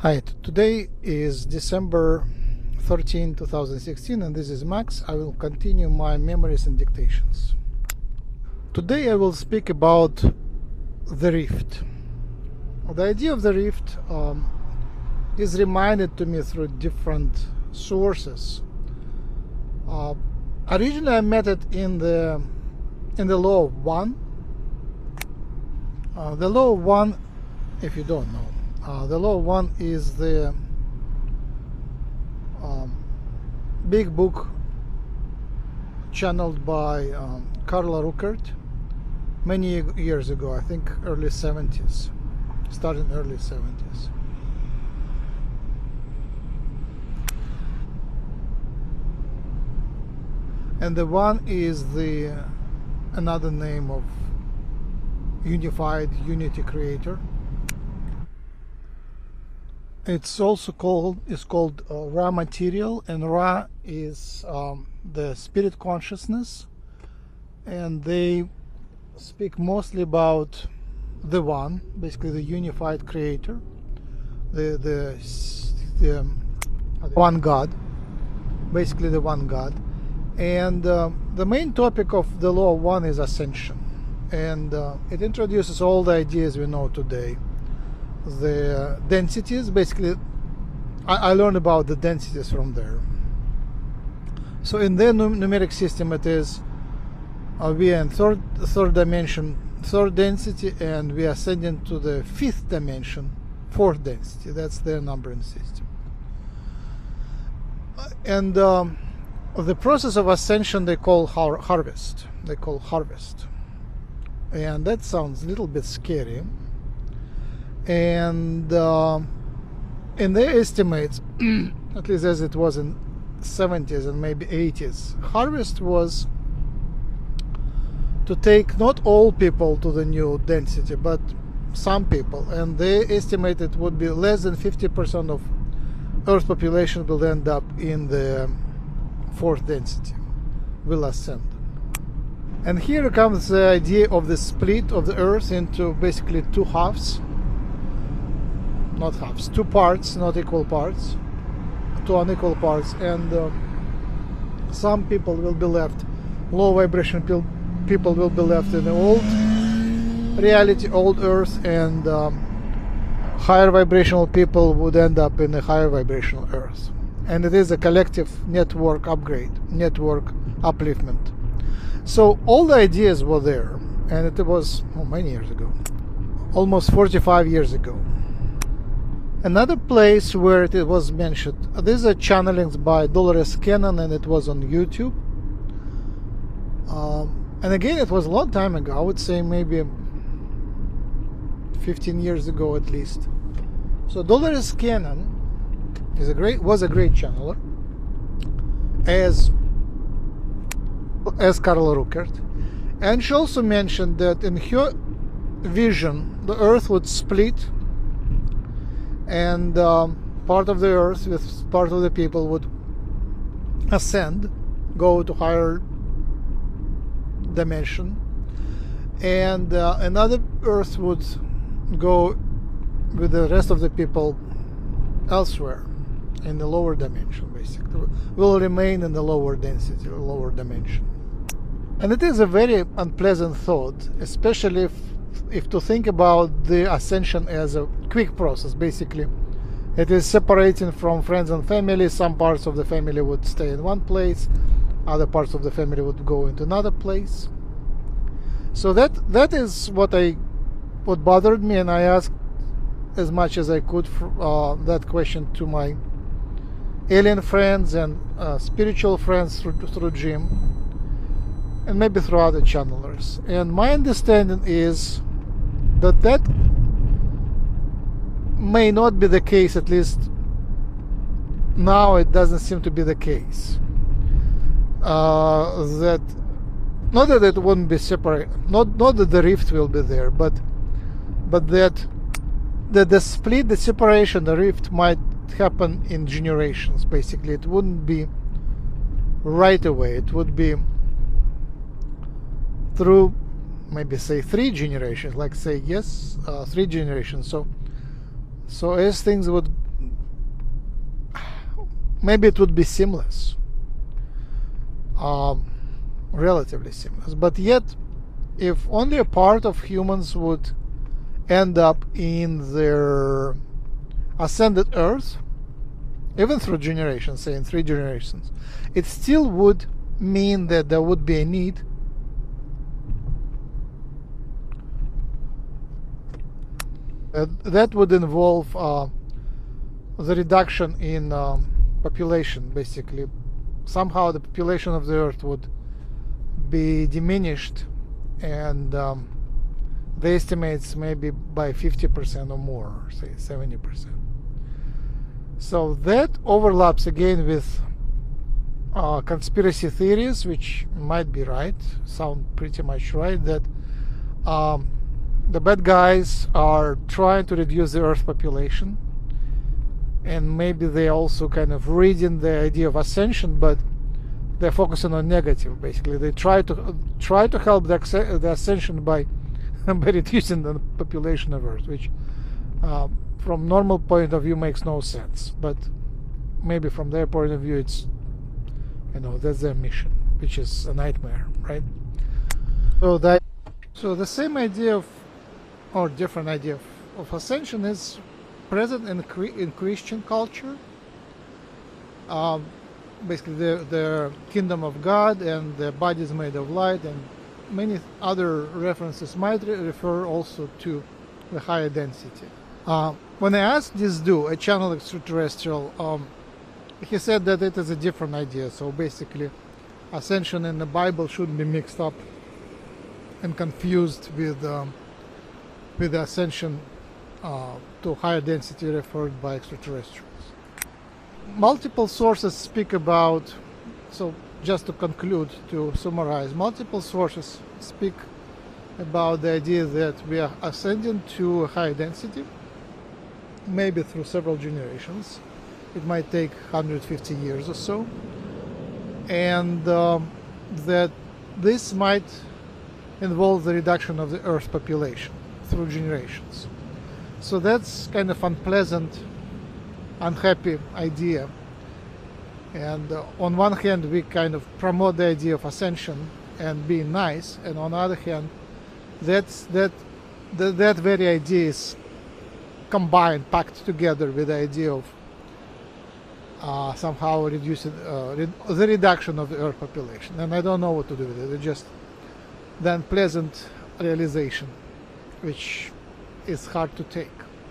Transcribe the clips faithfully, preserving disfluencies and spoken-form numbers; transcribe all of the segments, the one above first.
Hi, today is December thirteenth, two thousand sixteen, and this is Max. I will continue my memories and dictations. Today I will speak about the rift. The idea of the rift um, is reminded to me through different sources. Uh, originally I met it in the in the law of one. Uh, the law of one, if you don't know, Uh, the law of one is the um, big book channeled by um, Karl Ruckert many years ago, I think early seventies, starting early seventies. And the one is the another name of unified unity creator. It's also called is called uh, Ra material, and Ra is um, the spirit consciousness, and they speak mostly about the one, basically the unified creator, the the, the um, one God, basically the one God, and uh, the main topic of the law of one is ascension, and uh, it introduces all the ideas we know today. The densities, basically I, I learned about the densities from there. So in their num numeric system it is uh, we are in third third dimension, third density, and we are ascending to the fifth dimension, fourth density. That's their numbering system. And um, the process of ascension they call har harvest they call harvest and that sounds a little bit scary. And uh, in their estimates, at least as it was in seventies and maybe eighties, harvest was to take not all people to the new density, but some people, and they estimated would be less than fifty percent of Earth population will end up in the fourth density, will ascend. And here comes the idea of the split of the Earth into basically two halves. Not halves, two parts, not equal parts, two unequal parts, and uh, some people will be left, low vibration people will be left in the old reality, old Earth, and um, higher vibrational people would end up in a higher vibrational Earth. And it is a collective network upgrade, network upliftment. So all the ideas were there, and it was oh, many years ago, almost forty-five years ago. Another place where it was mentioned, these are channelings by Dolores Cannon, and it was on YouTube. Um, and again, it was a long time ago. I would say maybe fifteen years ago at least. So Dolores Cannon is a great was a great channeler, as as Karl Ruckert, and she also mentioned that in her vision, the Earth would split. And um, part of the Earth with part of the people would ascend, go to higher dimension, and uh, another Earth would go with the rest of the people elsewhere in the lower dimension. Basically, will remain in the lower density, lower dimension. And it is a very unpleasant thought, especially if if to think about the ascension as a quick process. Basically it is separating from friends and family. Some parts of the family would stay in one place, other parts of the family would go into another place. So that that is what I what bothered me, and I asked as much as I could for, uh, that question to my alien friends and uh, spiritual friends through, through Jim, and maybe through other channelers. And my understanding is that that may not be the case, at least now it doesn't seem to be the case. Uh, that not that it wouldn't be separate, not not that the rift will be there, but but that that the split, the separation, the rift might happen in generations. Basically, it wouldn't be right away. It would be through maybe say three generations, like say yes uh, three generations. So so as things would maybe it would be seamless, um, relatively seamless. But yet, if only a part of humans would end up in their ascended Earth, even through generations, say in three generations, it still would mean that there would be a need uh, that would involve uh, the reduction in um, population. Basically, somehow the population of the Earth would be diminished, and um, the estimates maybe by fifty percent or more, or say seventy percent. So that overlaps again with uh, conspiracy theories, which might be right, sound pretty much right, that um, the bad guys are trying to reduce the Earth population, and maybe they also kind of reading the idea of ascension, but they're focusing on negative. Basically, they try to try to help the, the ascension by by reducing the population of Earth, which uh, from normal point of view makes no sense, but maybe from their point of view it's, you know, that's their mission, which is a nightmare, right? So that so the same idea of, or different idea of, of ascension is present in in Christian culture. Um, basically the, the kingdom of God and the bodies made of light, and many other references might re refer also to the higher density. Uh, when I asked this dude, a channel extraterrestrial, um, he said that it is a different idea. So basically, ascension in the Bible shouldn't be mixed up and confused with um, with the ascension uh, to higher density referred by extraterrestrials. Multiple sources speak about, so just to conclude, to summarize, multiple sources speak about the idea that we are ascending to a higher density, maybe through several generations. It might take one hundred fifty years or so, and um, that this might involve the reduction of the Earth population through generations. So that's kind of unpleasant, unhappy idea. And uh, on one hand, we kind of promote the idea of ascension and being nice, and on the other hand, that's that that, that very idea is combined, packed together with the idea of uh, somehow reducing uh, re the reduction of the Earth population. And I don't know what to do with it. It's just the unpleasant realization, which is hard to take.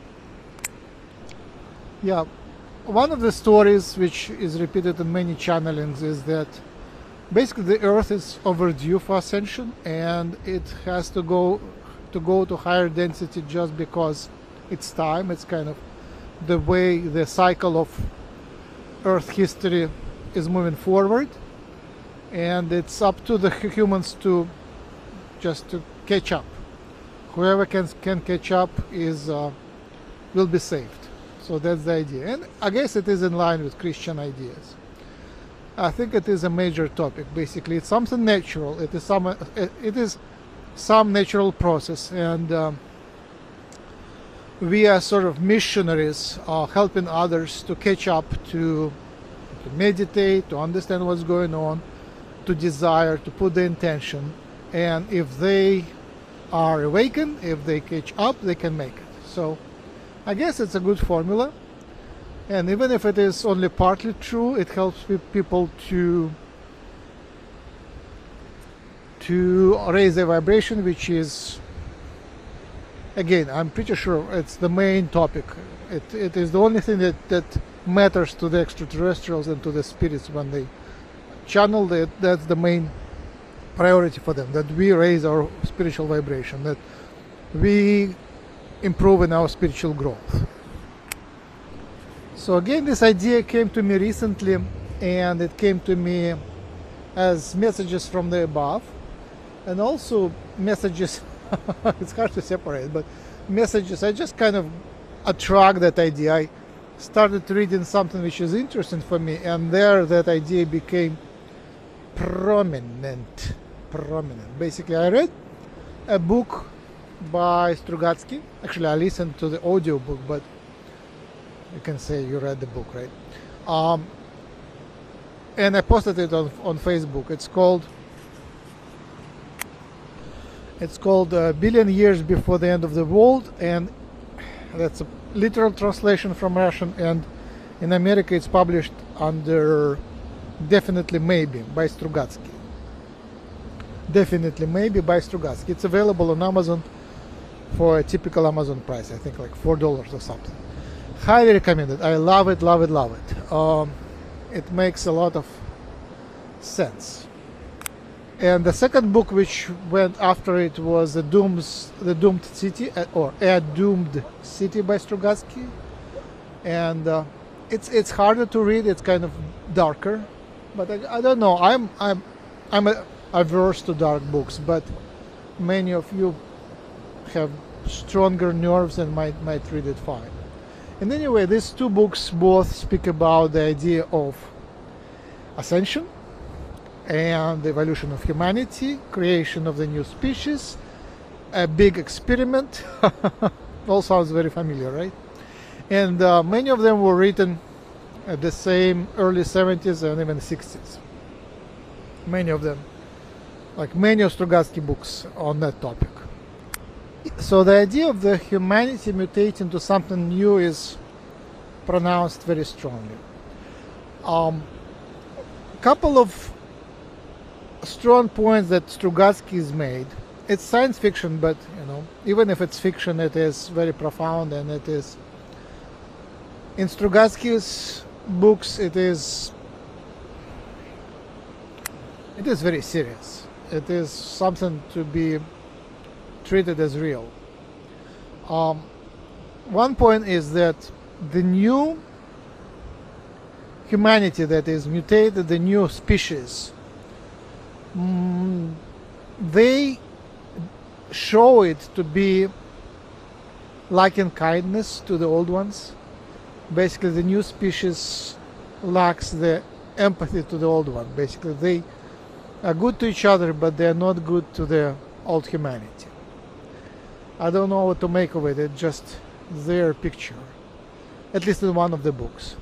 Yeah. One of the stories which is repeated in many channelings is that basically the Earth is overdue for ascension, and it has to go to go to higher density just because it's time. It's kind of the way the cycle of Earth history is moving forward, and it's up to the humans to just to catch up. Whoever can can catch up is uh, will be saved. So that's the idea, and I guess it is in line with Christian ideas. I think it is a major topic. Basically, it's something natural. It is some. It is some natural process, and um, we are sort of missionaries, uh, helping others to catch up, to, to meditate, to understand what's going on, to desire, to put the intention, and if they are awakened, if they catch up, they can make it. So I guess it's a good formula, and even if it is only partly true, it helps people to to raise their vibration, which is, again, I'm pretty sure it's the main topic. It, it is the only thing that, that matters to the extraterrestrials and to the spirits when they channel it. That's the main priority for them, that we raise our spiritual vibration, that we improve in our spiritual growth. So again, this idea came to me recently, and it came to me as messages from the above, and also messages it's hard to separate, but messages, I just kind of attract that idea. I started reading something which is interesting for me, and there that idea became prominent prominent basically. I read a book by 𝗪𝗪𝗧𝗪𝗪𝗧. Actually, I listened to the audio book, but you can say you read the book, right? Um, and I posted it on on Facebook. It's called it's called uh, Billion Years Before the End of the World, and that's a literal translation from Russian, and in America it's published under Definitely Maybe by Strugatsky. Definitely Maybe by Strugatsky. It's available on Amazon for a typical Amazon price, I think like four dollars or something. Highly recommended. I love it, love it, love it. Um, it makes a lot of sense. And the second book which went after it was The Dooms, The Doomed City, or A Doomed City by Strugatsky. And uh, it's it's harder to read. It's kind of darker, but I, I don't know. I'm I'm I'm a, averse to dark books, but many of you have stronger nerves and might might read it fine. And anyway, these two books both speak about the idea of ascension and the evolution of humanity, creation of the new species, a big experiment. All sounds very familiar, right? And uh, many of them were written at the same early seventies and even sixties. Many of them, like many of Strugatsky books on that topic. So the idea of the humanity mutating to something new is pronounced very strongly. Um, a couple of strong points that Strugatsky has made. It's science fiction, but you know, even if it's fiction, it is very profound, and it is in Strugatsky's books. It is it is very serious. It is something to be treated as real. Um, one point is that the new humanity that is mutated, the new species, mm, they show it to be lacking kindness to the old ones. Basically, the new species lacks the empathy to the old one. Basically, they are good to each other, but they are not good to the old humanity. I don't know what to make of it. It's just their picture, at least in one of the books.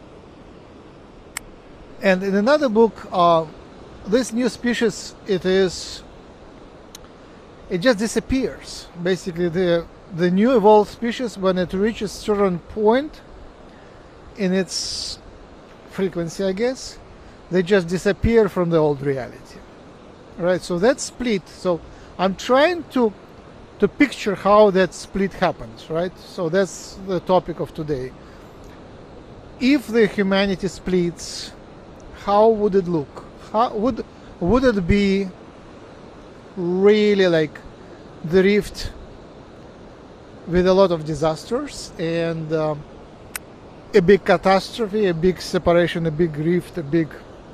And in another book, uh, this new species, it is, it just disappears. Basically, the the new evolved species, when it reaches a certain point in its frequency, I guess, they just disappear from the old reality. Right? So that's split. So I'm trying to to picture how that split happens, right? So that's the topic of today. If the humanity splits, how would it look? How would would it be really like the rift with a lot of disasters and um, a big catastrophe, a big separation, a big rift, a big...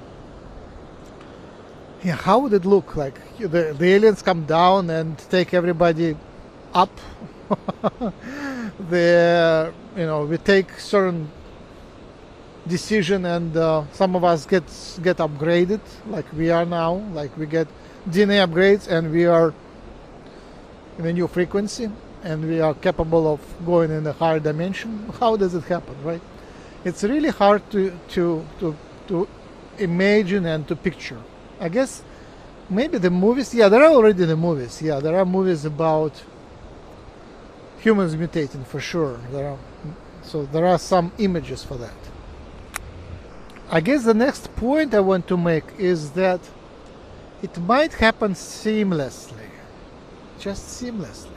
Yeah, how would it look? Like the, the aliens come down and take everybody up. the you know we take certain decision, and uh, some of us get get upgraded, like we are now. Like we get D N A upgrades, and we are in a new frequency, and we are capable of going in a higher dimension. How does it happen, right? It's really hard to to to to imagine and to picture. I guess maybe the movies, yeah, there are already the movies. Yeah, there are movies about humans mutating for sure. There are, so there are some images for that. I guess the next point I want to make is that it might happen seamlessly, just seamlessly.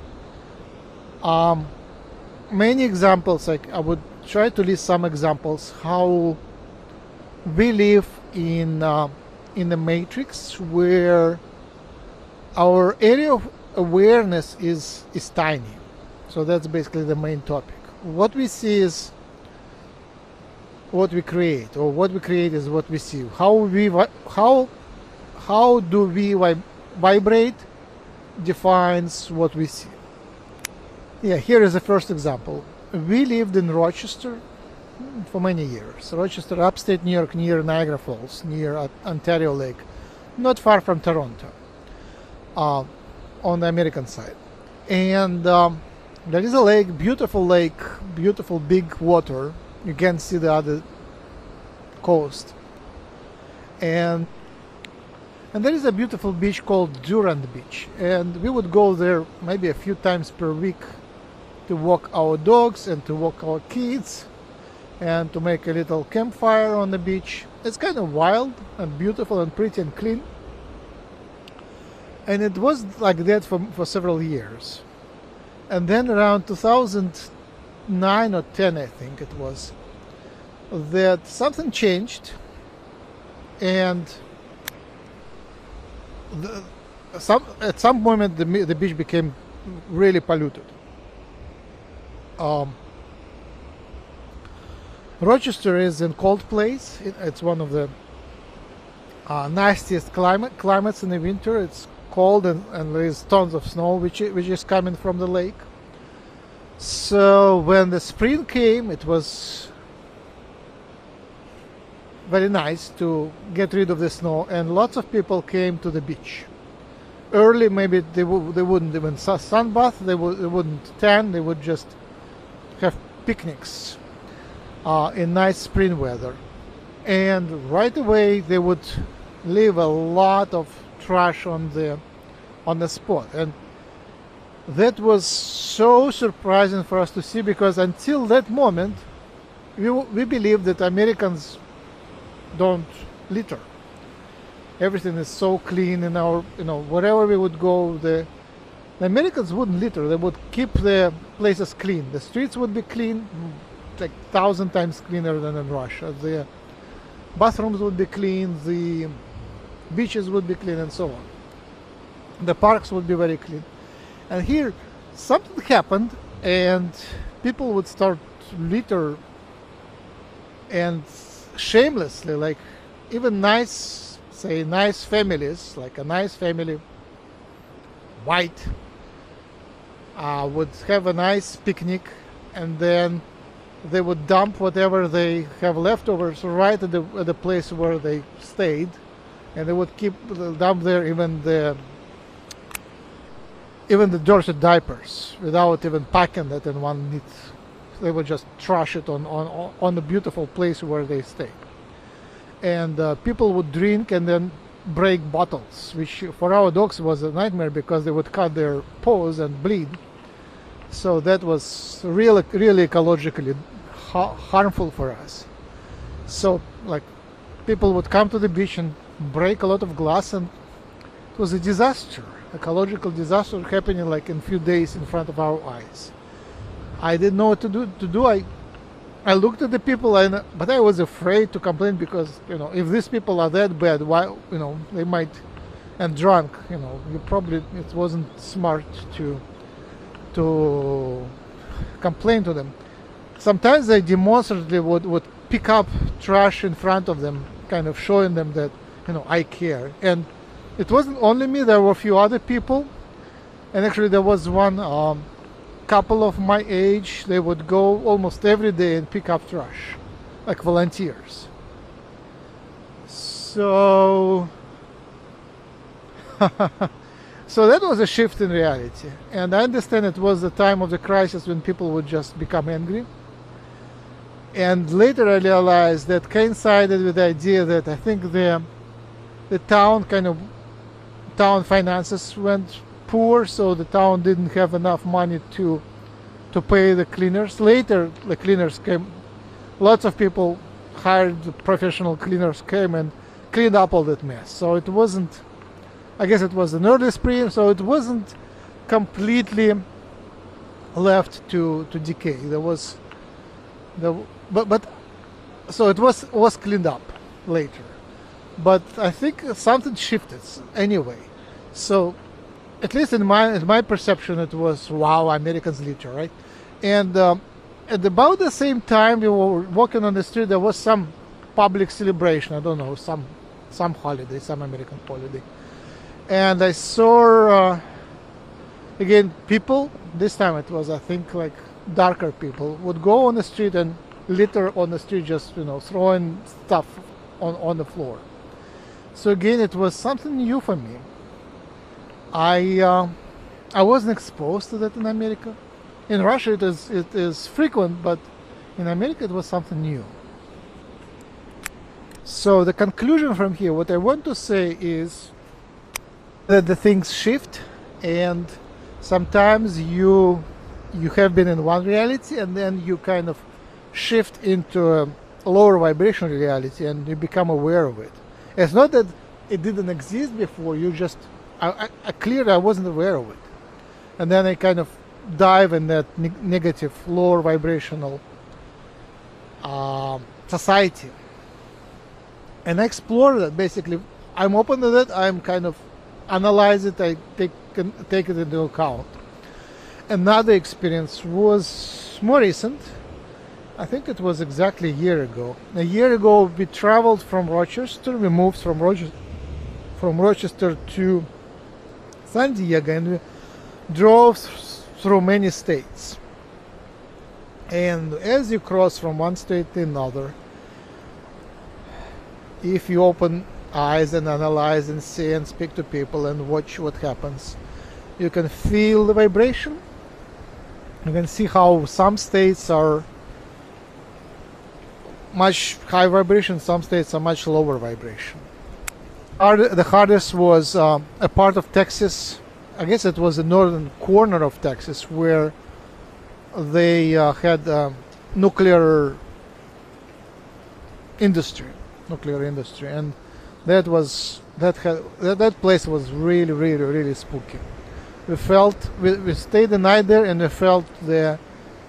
Um, many examples, like I would try to list some examples how we live in uh, in the matrix where our area of awareness is is tiny. So that's basically the main topic. What we see is what we create, or what we create is what we see. How we how how do we vibrate defines what we see. Yeah, here is the first example. We lived in Rochester for many years. Rochester, upstate New York, near Niagara Falls, near Ontario Lake, not far from Toronto, uh, on the American side. And um, there is a lake, beautiful lake, beautiful big water. You can see the other coast. and and there is a beautiful beach called Durand Beach, and we would go there maybe a few times per week to walk our dogs and to walk our kids and to make a little campfire on the beach. It's kind of wild and beautiful and pretty and clean, and it was like that for, for several years. And then around two thousand nine or ten, I think it was, that something changed, and the, some, at some moment the, the beach became really polluted. Um, Rochester is in cold place. It, it's one of the uh, nastiest climate climates in the winter. It's cold, and, and there is tons of snow which which is coming from the lake. So when the spring came, it was very nice to get rid of the snow, and lots of people came to the beach. Early, maybe they, w they wouldn't even sunbath, they, w they wouldn't tan, they would just have picnics uh, in nice spring weather. And right away they would leave a lot of trash on the on the spot, and that was so surprising for us to see, because until that moment we, we believed that Americans don't litter. Everything is so clean in our, you know, wherever we would go, the, the Americans wouldn't litter. They would keep the places clean. The streets would be clean, like thousand times cleaner than in Russia. The bathrooms would be clean, the beaches would be clean, and so on. The parks would be very clean. And here something happened, and people would start litter, and shamelessly, like even nice, say nice families, like a nice family, white, uh, would have a nice picnic, and then they would dump whatever they have leftovers right at the, at the place where they stayed, and they would keep dump there even the even the dirty diapers without even packing that in one neat. They would just trash it on on on the beautiful place where they stay. And uh, people would drink and then break bottles, which for our dogs was a nightmare, because they would cut their paws and bleed. So that was really really ecologically ha harmful for us. So like people would come to the beach and break a lot of glass, and it was a disaster, ecological disaster happening like in a few days in front of our eyes. I didn't know what to do. To do. I, I looked at the people, and but I was afraid to complain, because you know, if these people are that bad, why, you know, they might, and drunk, you know, you probably, it wasn't smart to to complain to them. Sometimes they demonstratively would would pick up trash in front of them, kind of showing them that, you know, I care. And it wasn't only me. There were a few other people, and actually there was one. Um, couple of my age. They would go almost every day and pick up trash, like volunteers. So so that was a shift in reality, and I understand it was the time of the crisis when people would just become angry. And later I realized that coincided with the idea that I think the the town kind of town finances went poor, so the town didn't have enough money to to pay the cleaners. Later the cleaners came, lots of people hired professional cleaners came and cleaned up all that mess. So it wasn't, I guess it was an early spring, so it wasn't completely left to to decay. There was the but but so it was was cleaned up later, but I think something shifted anyway. So at least in my in my perception, it was, wow, Americans litter, right? And um, at about the same time we were walking on the street, there was some public celebration. I don't know, some some holiday, some American holiday, and I saw uh, again people. This time it was, I think, like darker people would go on the street and litter on the street, just, you know, throwing stuff on on the floor. So again, it was something new for me. I uh, I wasn't exposed to that in America. In Russia it is it is frequent, but in America it was something new. So the conclusion from here, what I want to say is that the things shift, and sometimes you you have been in one reality and then you kind of shift into a lower vibrational reality and you become aware of it. It's not that it didn't exist before, you just I, I, I clearly I wasn't aware of it, and then I kind of dive in that ne negative lower vibrational uh, society and I explore that. Basically I'm open to that, I'm kind of analyze it, I take take it into account. Another experience was more recent. I think it was exactly a year ago. A year ago we traveled from Rochester, we moved from Rochester from Rochester to San Diego, and we drove through many states. And as you cross from one state to another, if you open eyes and analyze and see and speak to people and watch what happens, you can feel the vibration. You can see how some states are much high vibration, some states are much lower vibration. The hardest was uh, a part of Texas, I guess it was the northern corner of Texas, where they uh, had uh, nuclear industry, nuclear industry, and that was that had that, that place was really, really, really spooky. We felt we, we stayed the night there, and we felt the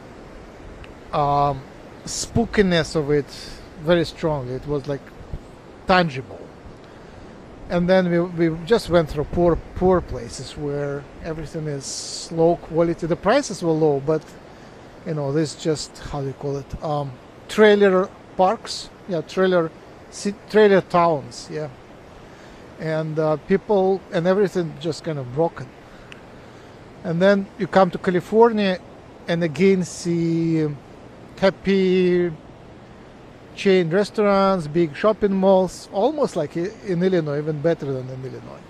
um, spookiness of it very strongly. It was like tangible. And then we, we just went through poor poor places where everything is low quality. The prices were low, but you know, this just, how do you call it, um, trailer parks, yeah, trailer trailer towns, yeah, and uh, people and everything just kind of broken. And then you come to California and again see happy chain restaurants, big shopping malls, almost like in Illinois, even better than in Illinois.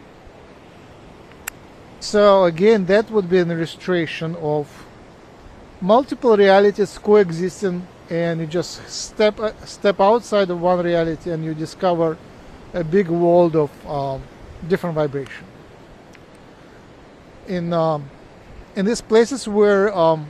So again, that would be an illustration of multiple realities coexisting, and you just step step outside of one reality and you discover a big world of um, different vibration. In um, in these places where um,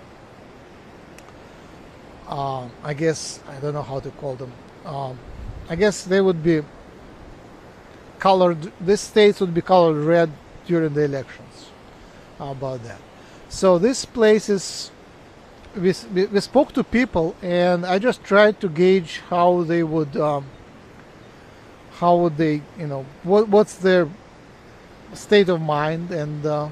Uh, I guess, I don't know how to call them, um, I guess they would be colored, these states would be colored red during the elections. How about that? So these places, we, we, we spoke to people, and I just tried to gauge how they would, um, how would they, you know, what, what's their state of mind, and uh,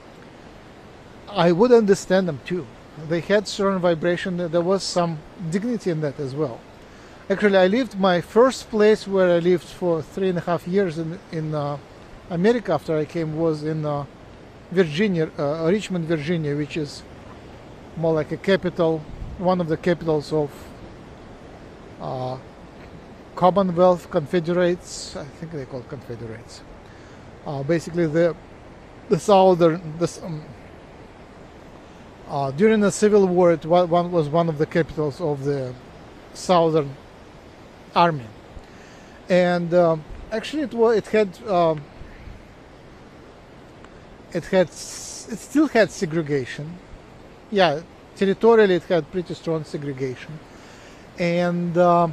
I would understand them too. They had certain vibration, there was some dignity in that as well. Actually, I lived, my first place where I lived for three and a half years in, in uh, America after I came was in uh, Virginia, uh, Richmond, Virginia, which is more like a capital, one of the capitals of uh, Commonwealth Confederates, I think they call it Confederates. Uh, basically the, the southern, the, um, Uh, during the Civil War, it was one, was one of the capitals of the Southern Army, and uh, actually, it was it had um, it had it still had segregation. Yeah, territorially, it had pretty strong segregation, and uh,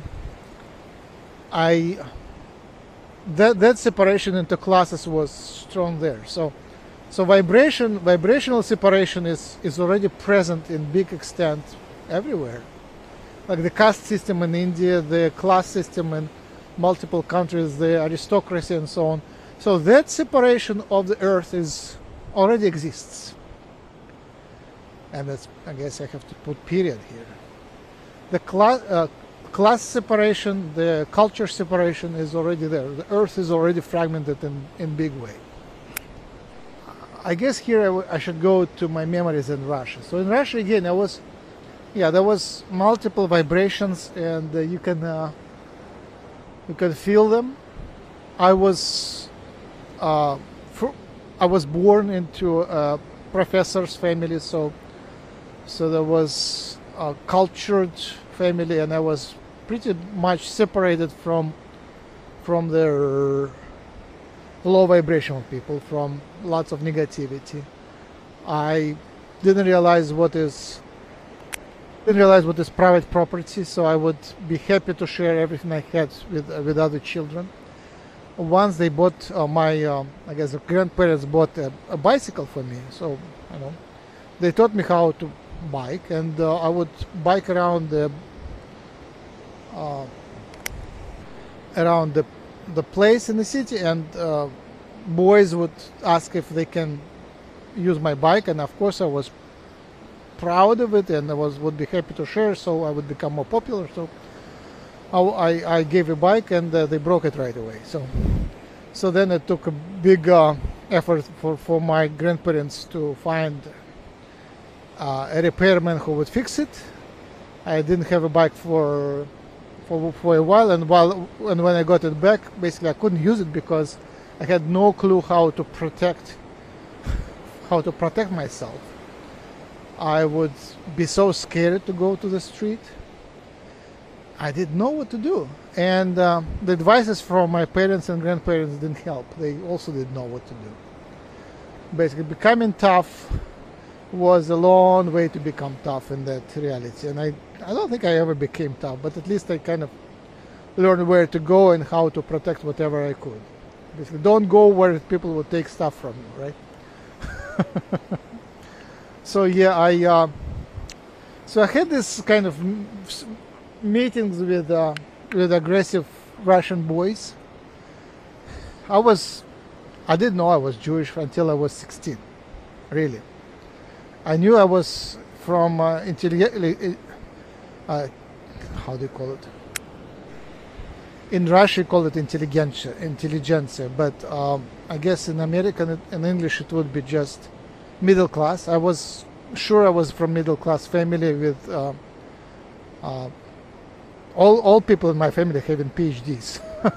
I that that separation into classes was strong there. So. So vibration, vibrational separation is, is already present in big extent everywhere. Like the caste system in India, the class system in multiple countries, the aristocracy and so on. So that separation of the earth is already exists. And that's, I guess I have to put period here. The class, uh, class separation, the culture separation is already there. The earth is already fragmented in, in big way. I guess here I, w I should go to my memories in Russia. So in Russia again, I was, yeah, there was multiple vibrations, and uh, you can uh, you can feel them. I was uh, I was born into a professor's family, so so there was a cultured family, and I was pretty much separated from from their low vibrational people, from lots of negativity. I didn't realize what is didn't realize what is private property, so I would be happy to share everything I had with uh, with other children. Once they bought uh, my, uh, I guess the grandparents bought a, a bicycle for me, so you know, they taught me how to bike, and uh, I would bike around the uh, around the the place in the city, and uh, boys would ask if they can use my bike, and of course I was proud of it, and I was would be happy to share, so I would become more popular. So I, I gave a bike, and uh, they broke it right away. So so then it took a big uh, effort for, for my grandparents to find uh, a repairman who would fix it. I didn't have a bike for for for a while, and while and when I got it back, basically I couldn't use it because I had no clue how to protect how to protect myself. I would be so scared to go to the street. I didn't know what to do, and uh, the advices from my parents and grandparents didn't help. They also didn't know what to do. Basically, becoming tough was a long way to become tough in that reality, and I, I don't think I ever became tough, but at least I kind of learned where to go and how to protect whatever I could. Basically, don't go where people will take stuff from you, right? So yeah, I uh, so I had this kind of meetings with uh, with aggressive Russian boys. I was I didn't know I was Jewish until I was sixteen. Really, I knew I was from uh, intelligent. Uh, how do you call it? In Russia, you call it intelligentsia, intelligentsia, but um, I guess in American and English it would be just middle class. I was sure I was from middle class family with uh, uh, all all people in my family having PhDs,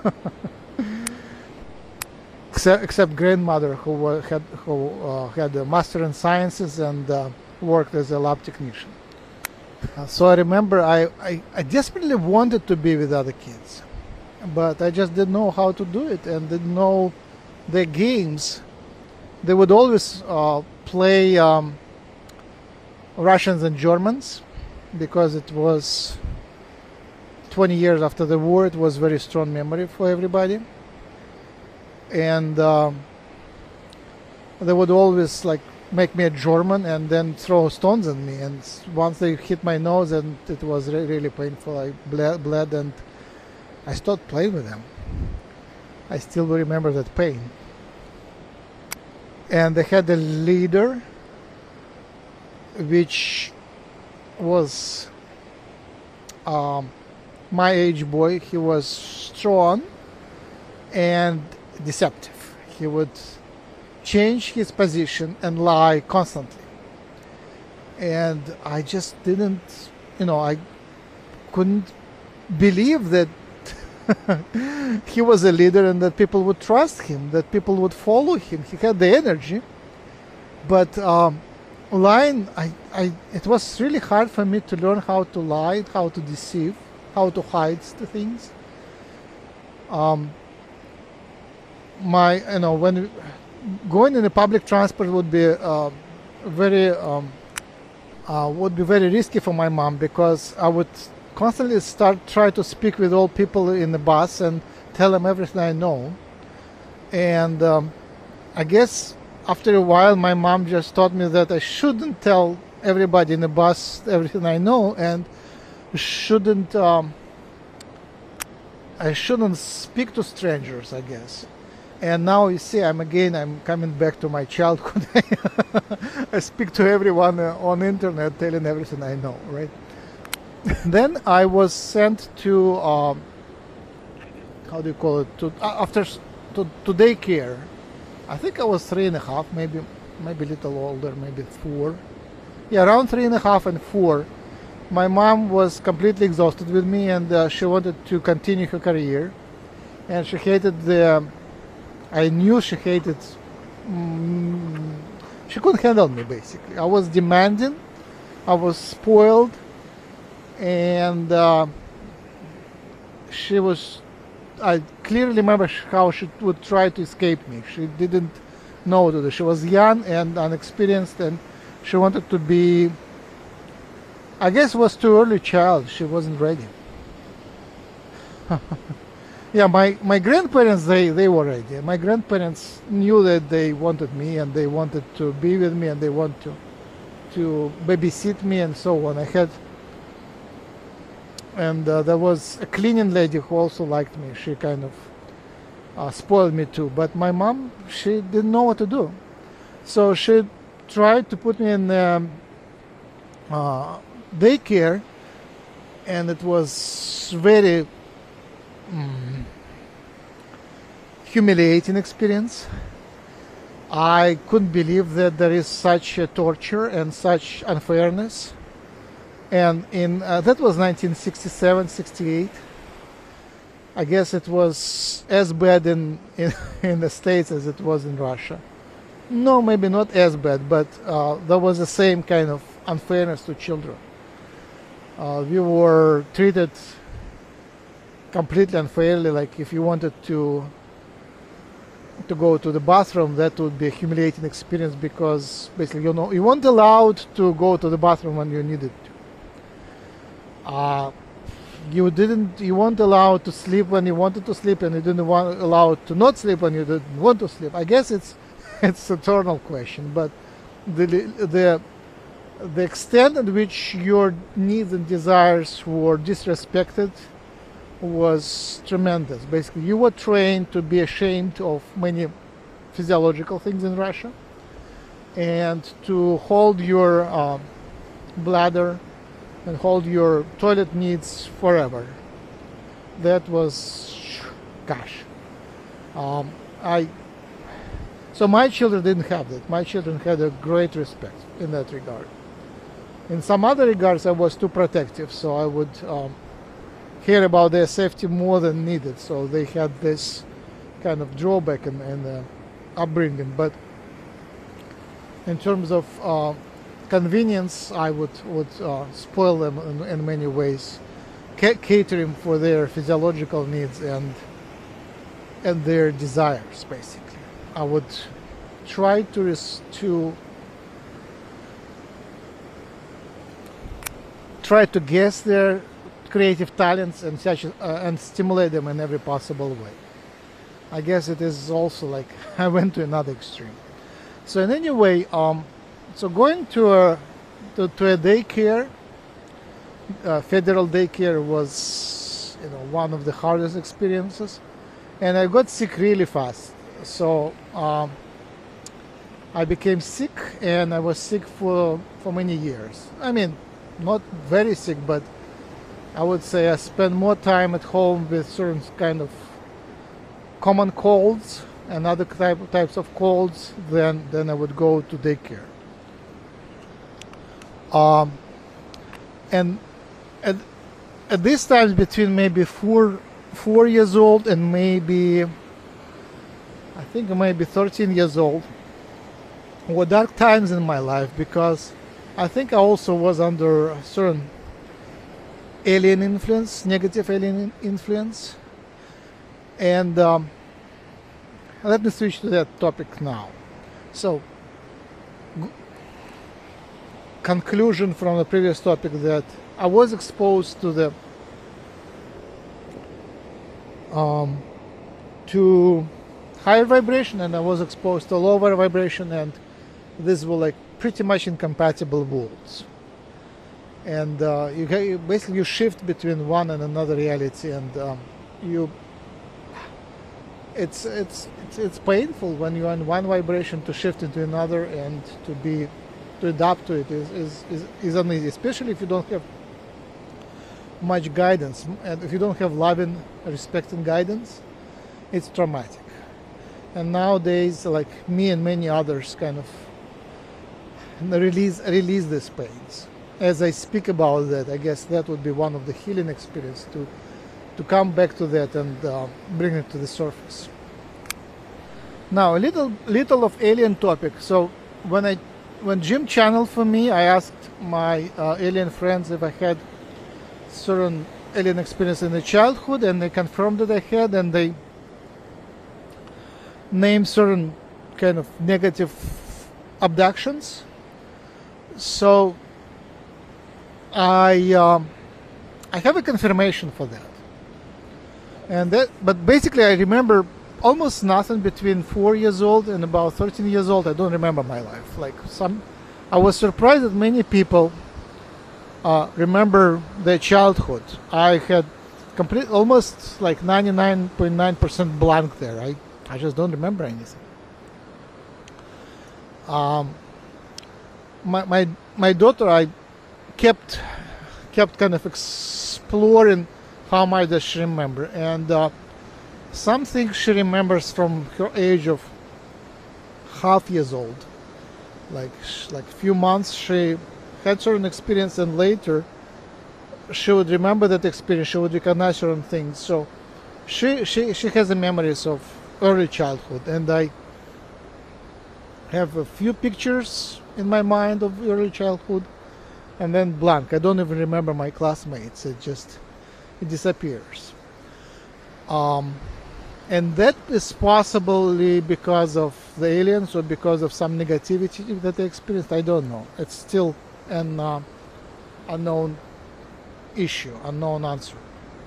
except except grandmother who wa- had who uh, had a master in sciences and uh, worked as a lab technician. Uh, so I remember I, I I desperately wanted to be with other kids, but I just didn't know how to do it and didn't know the games. They would always uh, play um, Russians and Germans because it was twenty years after the war. It was very strong memory for everybody, and um, they would always like make me a German and then throw stones at me. And once they hit my nose, and it was re- really painful. I bled, bled, and I stopped playing with them. I still remember that pain. And they had a leader which was um, my age boy. He was strong and deceptive. He would change his position and lie constantly. And I just didn't, you know, I couldn't believe that he was a leader and that people would trust him, that people would follow him. He had the energy, but um, lying, I, I, it was really hard for me to learn how to lie, how to deceive, how to hide the things. Um, my, you know, when going in a public transport would be uh, very, um, uh, would be very risky for my mom, because I would constantly start try to speak with all people in the bus and tell them everything I know. And um, I guess after a while my mom just taught me that I shouldn't tell everybody in the bus everything I know, and shouldn't um, I shouldn't speak to strangers, I guess. And now you see, I'm again I'm coming back to my childhood. I speak to everyone uh, on the internet, telling everything I know, right? Then I was sent to um, how do you call it? To uh, after to, to daycare. I think I was three and a half, maybe maybe a little older, maybe four. Yeah, around three and a half and four. My mom was completely exhausted with me, and uh, she wanted to continue her career, and she hated the. I knew she hated. Um, she couldn't handle me, basically. I was demanding. I was spoiled. And uh, she was I clearly remember how she would try to escape me. She didn't know what to do. She was young and unexperienced, and she wanted to be, I guess it was too early child. She wasn't ready. Yeah, my, my grandparents, they, they were ready. My grandparents knew that they wanted me, and they wanted to be with me, and they want to, to babysit me and so on. I had, and uh, there was a cleaning lady who also liked me. She kind of uh, spoiled me too. But my mom, she didn't know what to do. So she tried to put me in um, uh, daycare, and it was very mm, humiliating experience. I couldn't believe that there is such a torture and such unfairness. And in uh, that was nineteen sixty-seven, sixty-eight. I guess it was as bad in, in in the States as it was in Russia. No, maybe not as bad, but uh, there was the same kind of unfairness to children. Uh, we were treated completely unfairly. Like if you wanted to to go to the bathroom, that would be a humiliating experience, because basically you know you weren't allowed to go to the bathroom when you needed to. Uh, you didn't. You weren't allowed to sleep when you wanted to sleep, and you didn't want allowed to not sleep when you didn't want to sleep. I guess it's it's an eternal question, but the the the extent at which your needs and desires were disrespected was tremendous. Basically, you were trained to be ashamed of many physiological things in Russia, and to hold your uh, bladder and hold your toilet needs forever. That was, gosh. Um, I. So my children didn't have that. My children had a great respect in that regard. In some other regards, I was too protective, so I would um, care about their safety more than needed. So they had this kind of drawback in, in the upbringing. But in terms of uh, convenience, I would would uh, spoil them in, in many ways, ca- catering for their physiological needs and and their desires. Basically, I would try to res- to try to guess their creative talents and such, uh, and stimulate them in every possible way. I guess it is also like I went to another extreme. So in any way, um. So going to a to, to a daycare, uh, federal daycare, was you know one of the hardest experiences, and I got sick really fast. So um, I became sick, and I was sick for for many years. I mean, not very sick, but I would say I spent more time at home with certain kind of common colds and other type, types of colds than than I would go to daycare. Um, and at, at this time, between maybe four four years old and maybe I think maybe thirteen years old, were dark times in my life, because I think I also was under a certain alien influence, negative alien influence. And um, let me switch to that topic now. So, conclusion from the previous topic, that I was exposed to the um, to higher vibration, and I was exposed to lower vibration, and these were like pretty much incompatible worlds. And uh, you, you basically you shift between one and another reality, and um, you it's, it's it's it's painful when you're in one vibration to shift into another, and to be to adapt to it is, is, is, is uneasy, especially if you don't have much guidance, and if you don't have loving, respecting guidance, it's traumatic. And nowadays, like me and many others, kind of release release these pains. As I speak about that, I guess that would be one of the healing experiences, to to come back to that and uh, bring it to the surface. Now, a little little of alien topic. So when I when Jim channeled for me, I asked my uh, alien friends if I had certain alien experience in the childhood, and they confirmed that I had, and they named certain kind of negative abductions. So I um, I have a confirmation for that, and that. But basically, I remember almost nothing between four years old and about thirteen years old. I don't remember my life. Like some, I was surprised that many people uh, remember their childhood. I had complete, almost like ninety-nine point nine percent blank there. I I just don't remember anything. Um, my my my daughter, I kept kept kind of exploring how much does she remember, and uh, some things she remembers from her age of half years old, like like few months she had certain experience, and later she would remember that experience. She would recognize certain things. So she she she has the memories of early childhood, and I have a few pictures in my mind of early childhood, and then blank. I don't even remember my classmates. It just it disappears. Um, and that is possibly because of the aliens or because of some negativity that they experienced. I don't know. It's still an uh, unknown issue, unknown answer.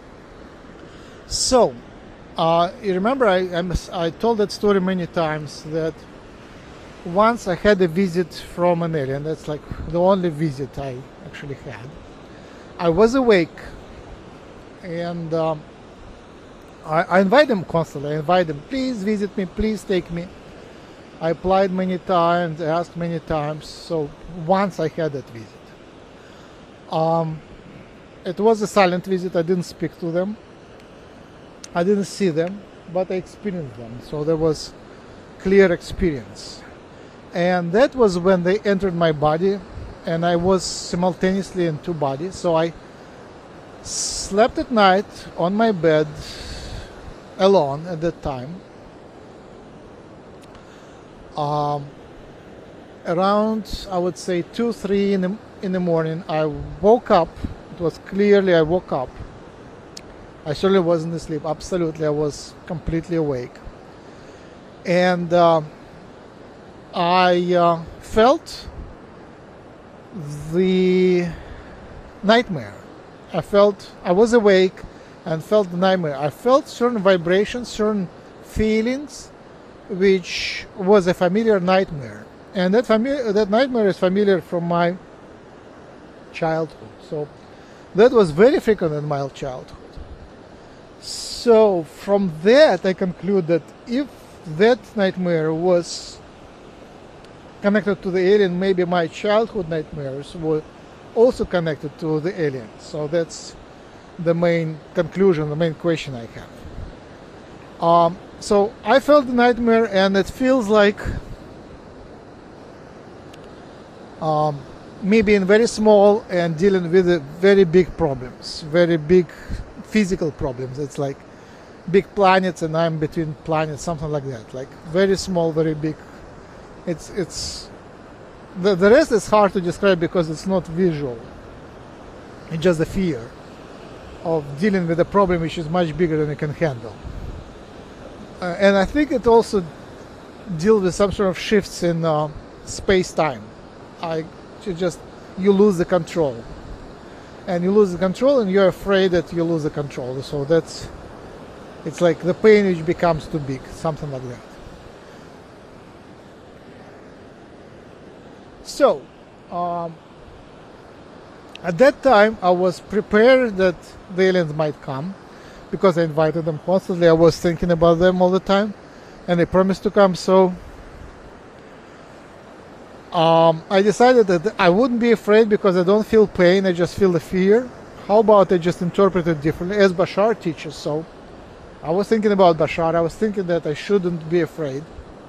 So, uh, you remember I, I I told that story many times, that once I had a visit from an alien. That's like the only visit I actually had. I was awake, and um, I, I invite them constantly. I invite them, please visit me, please take me. I applied many times, I asked many times. So once I had that visit. Um, it was a silent visit. I didn't speak to them. I didn't see them, but I experienced them. So there was clear experience. And that was when they entered my body, and I was simultaneously in two bodies. So I slept at night on my bed alone at that time. Um, around, I would say, two, three in the, in the morning, I woke up. It was clearly I woke up. I certainly wasn't asleep. Absolutely, I was completely awake. And uh, I uh, felt the nightmare. I felt, I was awake and felt the nightmare. I felt certain vibrations, certain feelings, which was a familiar nightmare. And that familiar, that nightmare is familiar from my childhood. So that was very frequent in my childhood. So from that I conclude that if that nightmare was connected to the alien, maybe my childhood nightmares were also connected to the alien. So that's the main conclusion, the main question I have. Um, so I felt the nightmare, and it feels like um, me being very small and dealing with uh, very big problems, very big physical problems. It's like big planets and I'm between planets, something like that. Like very small, very big. It's it's the, the rest is hard to describe because it's not visual. It's just the fear of dealing with a problem which is much bigger than you can handle. Uh, and I think it also deals with some sort of shifts in uh, space-time. I you just you lose the control, and you lose the control, and you're afraid that you lose the control. So that's it's like the pain which becomes too big, something like that. So, um, at that time, I was prepared that the aliens might come, because I invited them constantly. I was thinking about them all the time, and they promised to come. So, um, I decided that I wouldn't be afraid because I don't feel pain. I just feel the fear. How about I just interpret it differently, as Bashar teaches? So, I was thinking about Bashar. I was thinking that I shouldn't be afraid.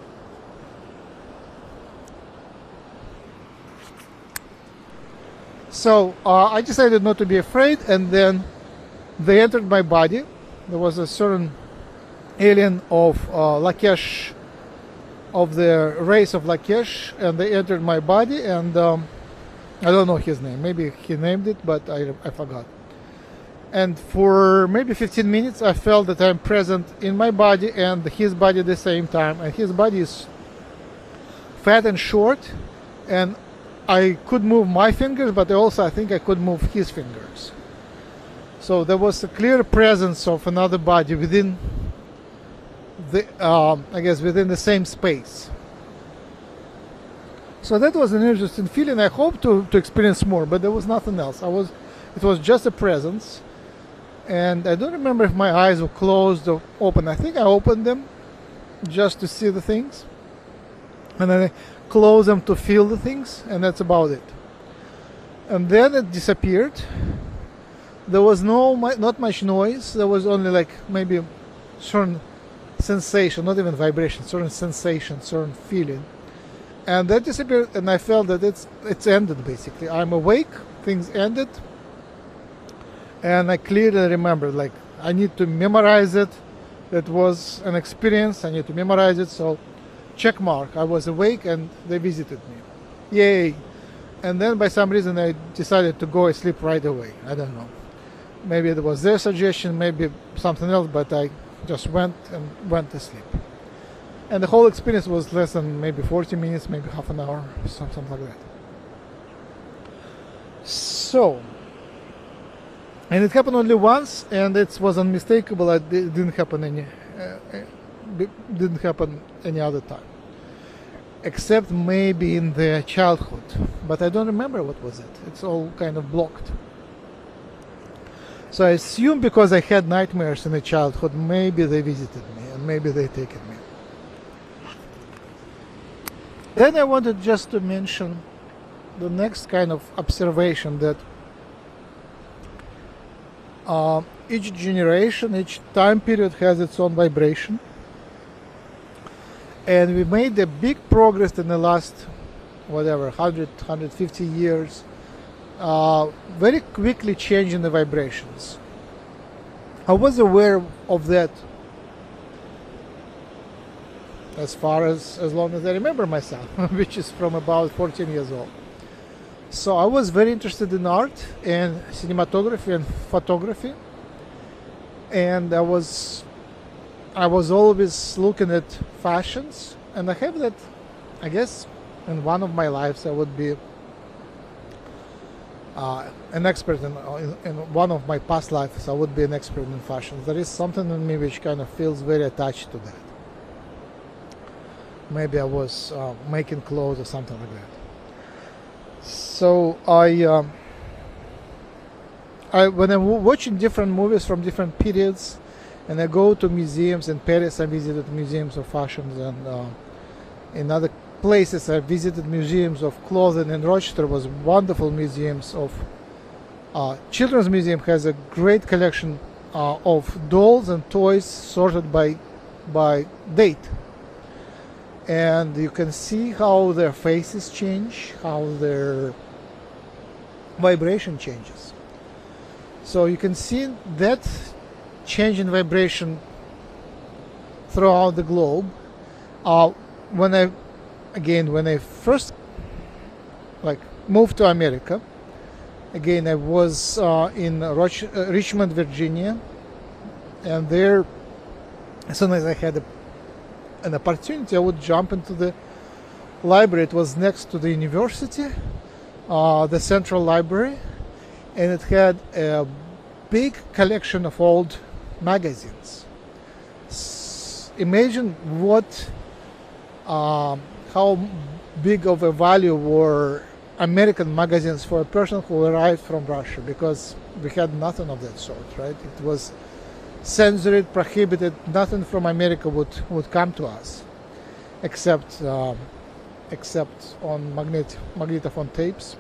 So uh, I decided not to be afraid, and then they entered my body. There was a certain alien of uh, Lakesh, of the race of Lakesh, and they entered my body, and um, I don't know his name. Maybe he named it, but I, I forgot. And for maybe fifteen minutes I felt that I'm present in my body and his body at the same time, and his body is fat and short, and I could move my fingers, but also I think I could move his fingers. So there was a clear presence of another body within the, um, I guess, within the same space. So that was an interesting feeling. I hope to, to experience more, but there was nothing else. I was, it was just a presence. And I don't remember if my eyes were closed or open. I think I opened them just to see the things. And then I closed them to feel the things, and that's about it. And then it disappeared. There was no not much noise. There was only like maybe certain sensation, not even vibration, certain sensation, certain feeling. And that disappeared, and I felt that it's it's ended basically. I'm awake, things ended. And I clearly remember, like, I need to memorize it. That was an experience. I need to memorize it. So, check mark. I was awake and they visited me. Yay. And then by some reason I decided to go and sleep right away. I don't know. Maybe it was their suggestion, maybe something else, but I just went and went to sleep. And the whole experience was less than maybe forty minutes, maybe half an hour, something like that. So, and it happened only once, and it was unmistakable. It didn't happen any, uh, didn't happen any other time, except maybe in the childhood. But I don't remember what was it. It's all kind of blocked. So I assume because I had nightmares in the childhood, maybe they visited me, and maybe they taken me. Then I wanted just to mention the next kind of observation, that Uh, each generation, each time period has its own vibration, and we made a big progress in the last whatever one hundred, one hundred fifty years, uh, very quickly changing the vibrations. I was aware of that as far as as long as I remember myself, which is from about fourteen years old. So I was very interested in art and cinematography and photography, and I was I was always looking at fashions, and I have that, I guess, in one of my lives I would be uh, an expert in, in, in one of my past lives I would be an expert in fashion. There is something in me which kind of feels very attached to that. Maybe I was uh, making clothes or something like that. So I, um, I when I'm watching different movies from different periods, and I go to museums in Paris, I visited museums of fashions, and uh, in other places I visited museums of clothing. In Rochester was wonderful museums of uh, Children's Museum has a great collection uh, of dolls and toys sorted by by date. And you can see how their faces change, how their vibration changes. So you can see that change in vibration throughout the globe. Uh, when I, again, when I first like moved to America, again I was uh, in Roch uh, Richmond, Virginia, and there, as soon as I had a an opportunity, I would jump into the library. It was next to the university, uh, the Central Library, and it had a big collection of old magazines. S imagine what, um, how big of a value were American magazines for a person who arrived from Russia, because we had nothing of that sort, right? It was censored, prohibited. Nothing from America would would come to us, except um, except on magnet magnetophone tapes,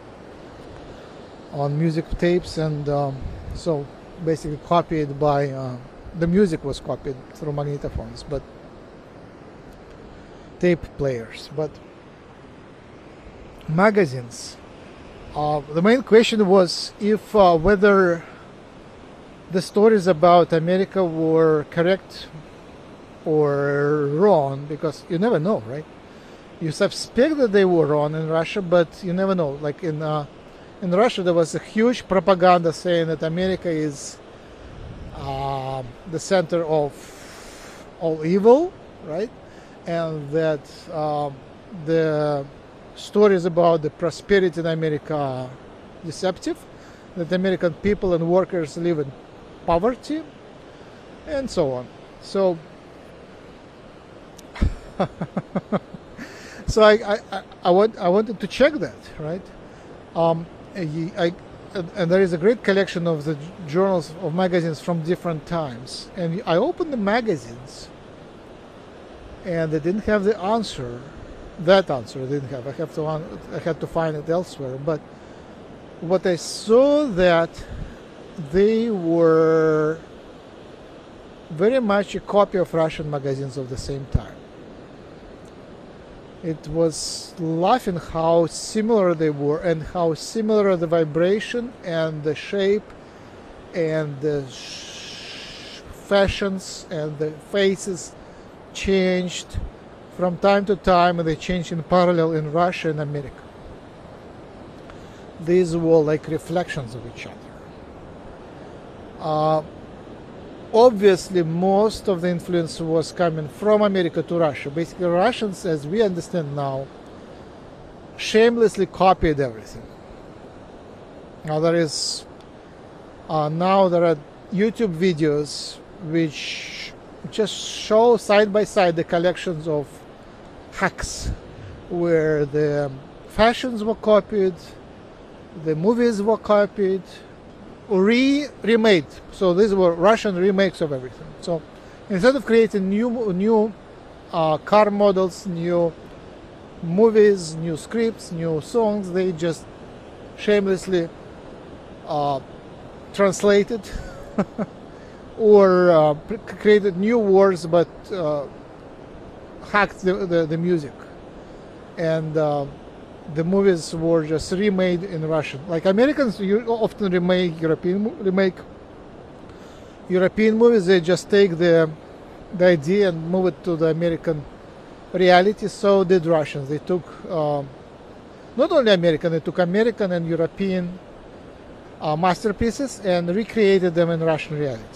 on music tapes, and um, so basically copied by uh, the music was copied through magnetophones, but tape players. But magazines. Uh, the main question was if uh, whether the stories about America were correct or wrong, because you never know, right? You suspect that they were wrong in Russia, but you never know. Like in uh, in Russia there was a huge propaganda saying that America is uh, the center of all evil, right? And that uh, the stories about the prosperity in America are deceptive, that American people and workers live in poverty, and so on. So, so I, I, I, want, I wanted to check that, right? Um, I, I, and there is a great collection of the journals, of magazines from different times. And I opened the magazines, and they didn't have the answer. That answer I didn't have. I have to. I had to find it elsewhere. But what I saw, that they were very much a copy of Russian magazines of the same time. It was laughing how similar they were, and how similar the vibration and the shape and the sh fashions and the faces changed from time to time, and they changed in parallel in Russia and America. These were like reflections of each other. Uh, obviously, most of the influence was coming from America to Russia. Basically, Russians, as we understand now, shamelessly copied everything. Now there is uh, now there are YouTube videos which just show side by side the collections of hacks, where the fashions were copied, the movies were copied, re remade. So these were Russian remakes of everything. So instead of creating new new uh, car models, new movies, new scripts, new songs, they just shamelessly uh, translated or uh, created new words, but uh, hacked the, the, the music. And uh, the movies were just remade in Russian. Like Americans often remake European remake European movies. They just take the the idea and move it to the American reality. So did Russians. They took um, not only American, they took American and European uh, masterpieces and recreated them in Russian reality.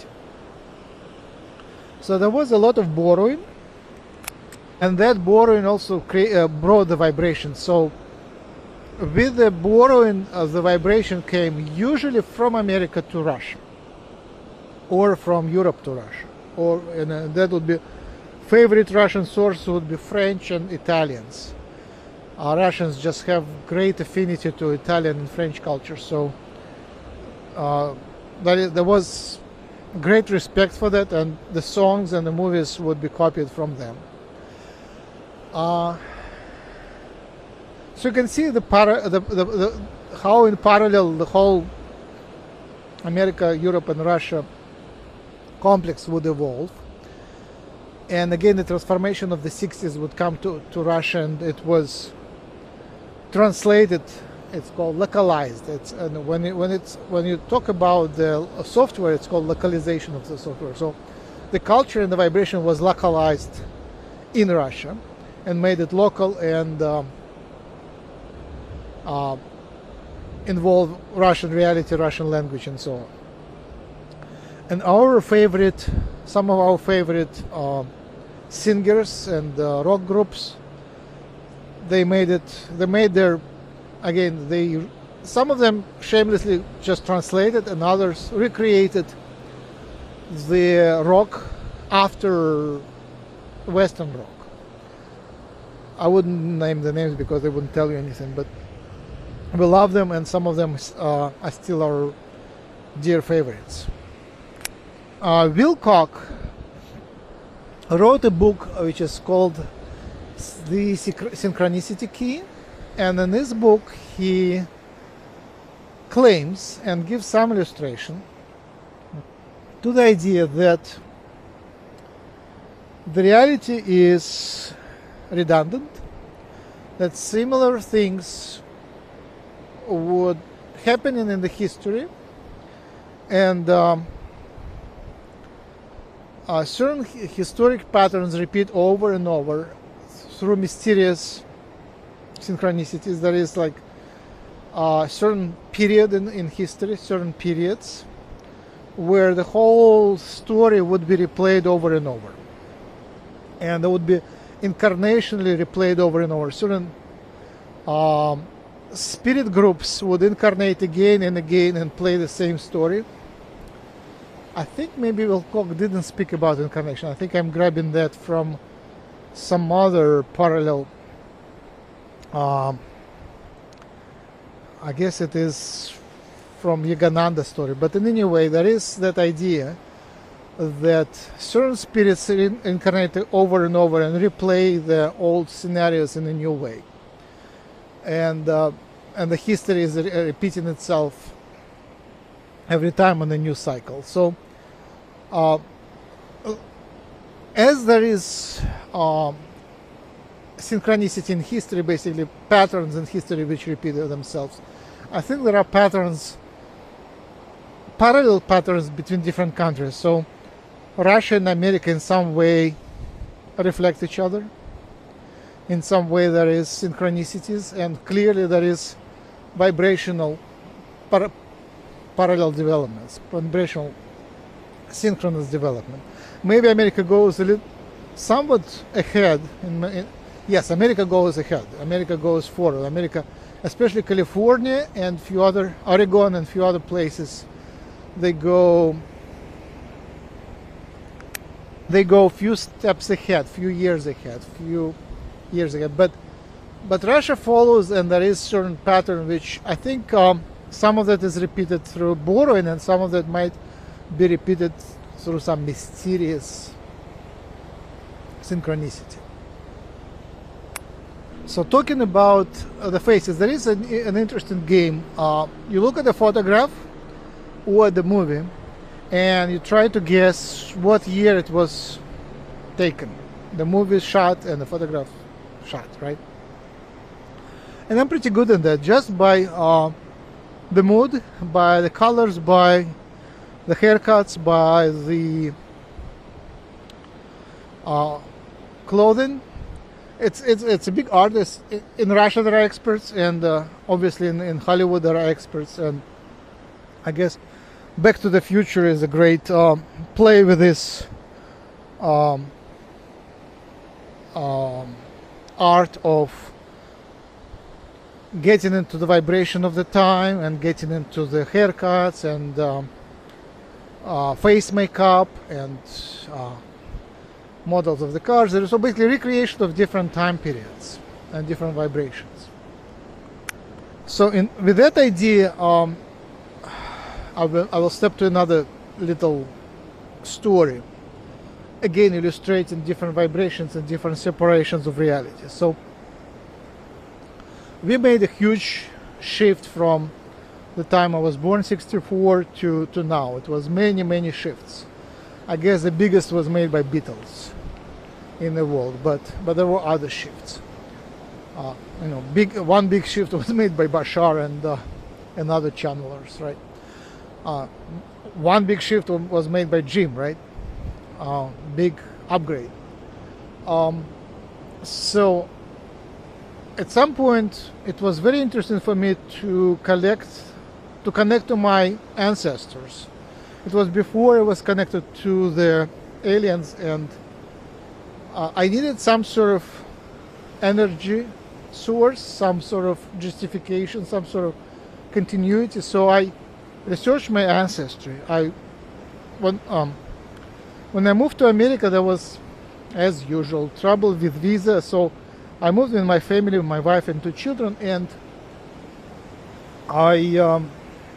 So there was a lot of borrowing, and that borrowing also uh, brought the vibration. So with the borrowing of the vibration came usually from America to Russia, or from Europe to Russia, or and uh, that would be favorite Russian source would be French and Italians. Uh, Russians just have great affinity to Italian and French culture, so uh, that, there was great respect for that, and the songs and the movies would be copied from them. Uh, so you can see the, para the, the, the how in parallel the whole America, Europe, and Russia complex would evolve. And again, the transformation of the sixties would come to, to Russia, and it was translated. It's called localized. It's and when it, when it's when you talk about the software, it's called localization of the software. So the culture and the vibration was localized in Russia and made it local, and um, uh, involve Russian reality, Russian language, and so on. And our favorite, some of our favorite uh, singers and uh, rock groups, they made it. They made their Again, they some of them shamelessly just translated, and others recreated the rock after Western rock. I wouldn't name the names because they wouldn't tell you anything, but we love them, and some of them uh, are still our dear favorites. Uh, Wilcock wrote a book which is called The Synchronicity Key. And in this book, he claims and gives some illustration to the idea that the reality is redundant, that similar things would happen in the history, and um, uh, certain historic patterns repeat over and over through mysterious synchronicities. There is like uh, certain period in, in history, certain periods, where the whole story would be replayed over and over. And it would be incarnationally replayed over and over. Certain um, spirit groups would incarnate again and again and play the same story. I think maybe Wilcock didn't speak about incarnation. I think I'm grabbing that from some other parallel. Um, I guess it is from Yogananda's story. But in any way, there is that idea that certain spirits incarnate over and over and replay the old scenarios in a new way. And, uh, and the history is repeating itself every time on a new cycle. So, uh, as there is uh, synchronicity in history, basically patterns in history which repeat themselves, I think there are patterns, parallel patterns between different countries. So Russia and America in some way reflect each other. In some way there is synchronicities, and clearly there is vibrational par parallel developments, vibrational synchronous development. Maybe America goes a little, somewhat ahead. In, in, yes, America goes ahead. America goes forward. America, especially California and few other, Oregon and few other places, they go, they go a few steps ahead, few years ahead, few years ahead. But, but Russia follows, and there is certain pattern which I think um, some of that is repeated through borrowing, and some of that might be repeated through some mysterious synchronicity. So talking about uh, the faces, there is an, an interesting game. Uh, you look at the photograph or the movie and you try to guess what year it was taken. The movie shot and the photograph shot, right? And I'm pretty good at that, just by uh, the mood, by the colors, by the haircuts, by the uh, clothing. It's, it's, it's a big artist. In Russia there are experts, and uh, obviously in, in Hollywood there are experts, and I guess Back to the Future is a great um, play with this um, um, art of getting into the vibration of the time and getting into the haircuts and um, uh, face makeup and uh, models of the cars. There is so basically recreation of different time periods and different vibrations. So in, with that idea, um, I, will, I will step to another little story, again illustrating different vibrations and different separations of reality. So we made a huge shift from the time I was born, sixty-four, to, to now. It was many, many shifts. I guess the biggest was made by Beatles in the world, but but there were other shifts. Uh, you know, big one big shift was made by Bashar and uh, and other channelers, right? Uh, one big shift was made by Jim, right? Uh, big upgrade. Um, so at some point, it was very interesting for me to collect, to connect to my ancestors. It was before I was connected to the aliens, and uh, I needed some sort of energy source, some sort of justification, some sort of continuity. So I researched my ancestry. I, when, um, when I moved to America, there was, as usual, trouble with visa. So I moved with my family, with my wife and two children, and I um,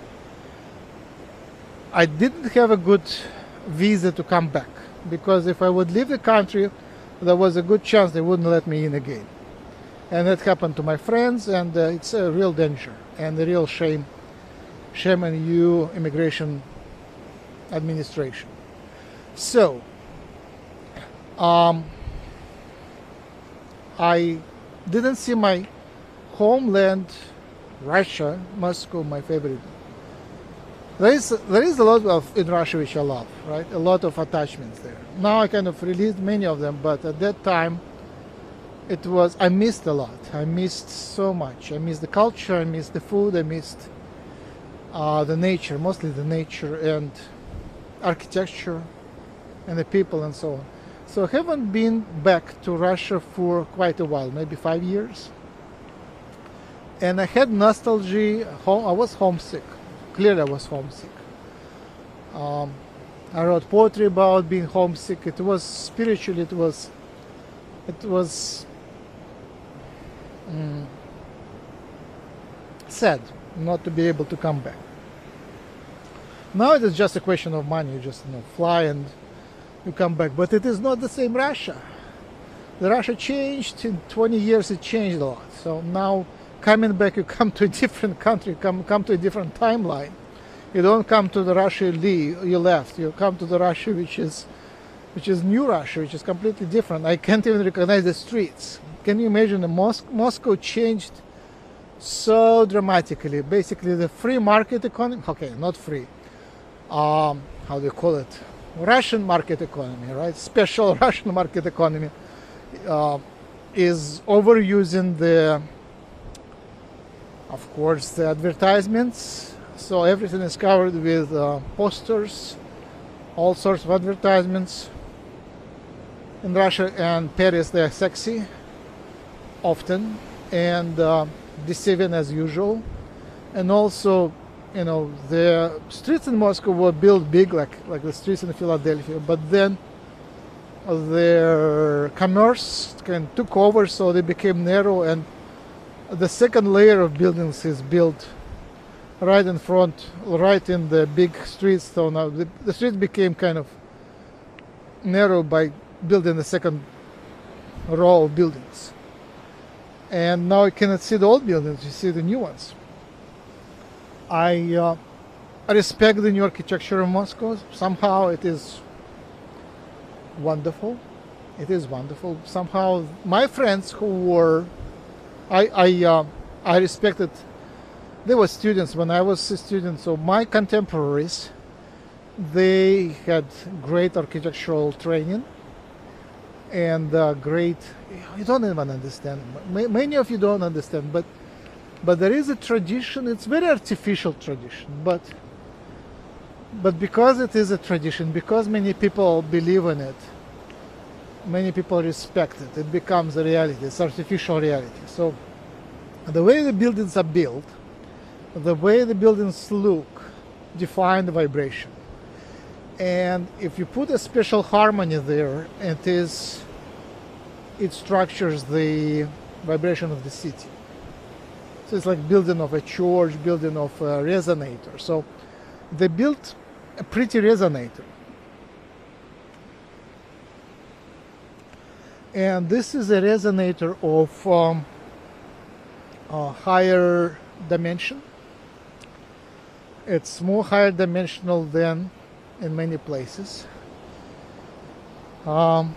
I didn't have a good visa to come back, because if I would leave the country, there was a good chance they wouldn't let me in again. And that happened to my friends, and uh, it's a real danger and a real shame, shame on you, immigration administration. So, um, I didn't see my homeland, Russia, Moscow, my favorite. There is, there is a lot of in Russia which I love, right? A lot of attachments there. Now I kind of released many of them, but at that time it was, I missed a lot. I missed so much. I missed the culture, I missed the food, I missed uh, the nature, mostly the nature and architecture and the people and so on. So I haven't been back to Russia for quite a while, maybe five years. And I had nostalgia, I was homesick. Clearly I was homesick. Um, I wrote poetry about being homesick. It was spiritually, it was, it was mm, sad not to be able to come back. Now it is just a question of money. You just, you know, fly and you come back. But it is not the same Russia. The Russia changed. In twenty years it changed a lot. So now coming back, you come to a different country, come come to a different timeline. You don't come to the Russia you left. You come to the Russia which is which is new Russia, which is completely different. I can't even recognize the streets. Can you imagine? The Mos Moscow changed so dramatically. Basically, the free market economy. Okay, not free. Um, how do you call it? Russian market economy, right? Special Russian market economy uh, is overusing the, of course, the advertisements. So everything is covered with uh, posters, all sorts of advertisements. In Russia and Paris, they are sexy, often, and uh, deceiving as usual. And also, you know, the streets in Moscow were built big, like like the streets in Philadelphia, but then their commerce kind of took over, so they became narrow, and the second layer of buildings is built right in front, right in the big streets. So now the, the streets became kind of narrow by building the second row of buildings. And now you cannot see the old buildings, you see the new ones. I, uh, I respect the new architecture of Moscow. Somehow it is wonderful. It is wonderful. Somehow my friends who were, I, I, uh, I respected, they were students when I was a student, so my contemporaries, they had great architectural training and uh, great, you don't even understand, many of you don't understand, but But there is a tradition, it's very artificial tradition, but but because it is a tradition, because many people believe in it, many people respect it, it becomes a reality, it's artificial reality. So the way the buildings are built, the way the buildings look, define the vibration. And if you put a special harmony there, it is, it structures the vibration of the city. So it's like building of a church, building of a resonator. So they built a pretty resonator. And this is a resonator of um, a higher dimension. It's more higher dimensional than in many places. Um,